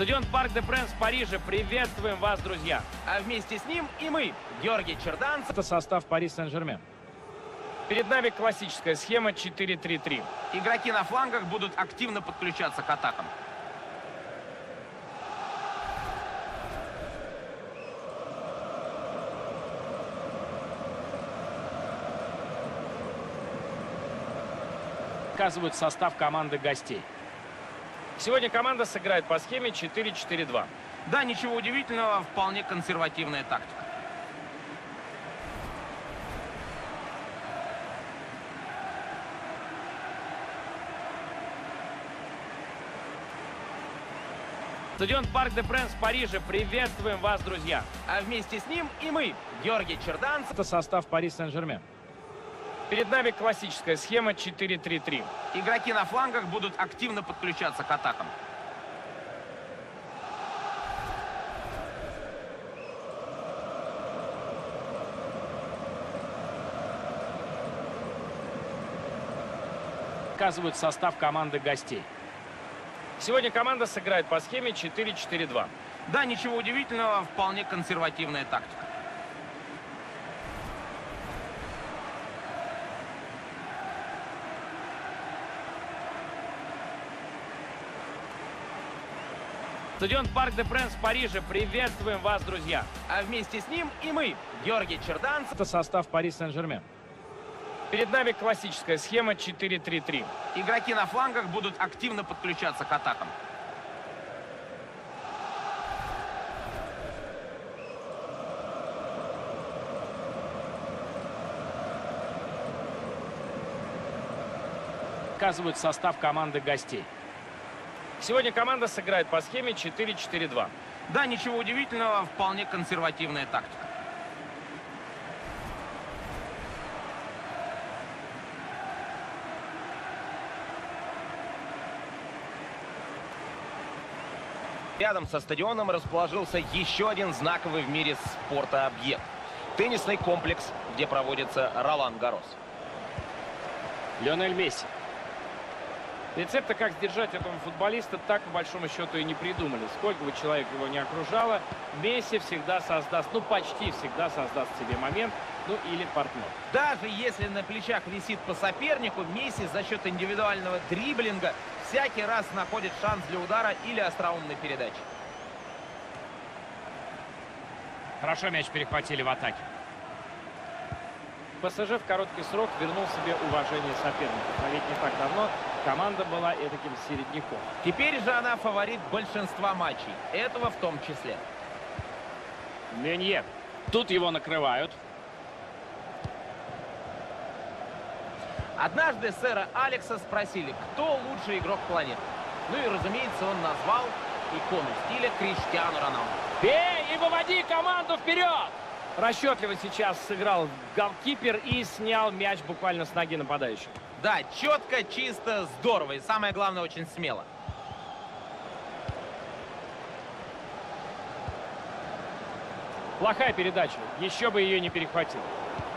Стадион Парк де Пренс в Париже. Приветствуем вас, друзья. А вместе с ним и мы, Георгий Черданцев. Это состав Пари Сен-Жермен. Перед нами классическая схема 4-3-3. Игроки на флангах будут активно подключаться к атакам. Показывают состав команды гостей. Сегодня команда сыграет по схеме 4-4-2. Да, ничего удивительного, вполне консервативная тактика. Стадион Парк де Пренс в Париже. Приветствуем вас, друзья. А вместе с ним и мы, Георгий Черданцев. Это состав Пари Сен-Жермен. Перед нами классическая схема 4-3-3. Игроки на флангах будут активно подключаться к атакам. Показывают состав команды гостей. Сегодня команда сыграет по схеме 4-4-2. Да, ничего удивительного, вполне консервативная тактика. Стадион Парк де Пренс в Париже. Приветствуем вас, друзья. А вместе с ним и мы, Георгий Черданцев. Это состав Пари Сен-Жермен. Перед нами классическая схема 4-3-3. Игроки на флангах будут активно подключаться к атакам. Показывают состав команды гостей. Сегодня команда сыграет по схеме 4-4-2. Да, ничего удивительного, вполне консервативная тактика. Рядом со стадионом расположился еще один знаковый в мире спорта объект. Теннисный комплекс, где проводится Ролан-Гаррос. Лионель Месси. Рецепта, как сдержать этого футболиста, так, по большому счету, и не придумали. Сколько бы человек его не окружало, Месси всегда создаст, ну, почти всегда создаст себе момент, ну, или партнер. Даже если на плечах висит по сопернику, Месси за счет индивидуального дриблинга всякий раз находит шанс для удара или остроумной передачи. Хорошо мяч перехватили в атаке. ПСЖ в короткий срок вернул себе уважение соперников. А ведь не так давно команда была этаким середняком. Теперь же она фаворит большинства матчей. Этого в том числе. Менье. Тут его накрывают. Однажды сэра Алекса спросили, кто лучший игрок планеты. Ну и, разумеется, он назвал икону стиля Криштиану Роналду. Бей и выводи команду вперед! Расчетливо сейчас сыграл голкипер и снял мяч буквально с ноги нападающего. Да, четко, чисто, здорово. И самое главное, очень смело. Плохая передача. Еще бы ее не перехватил.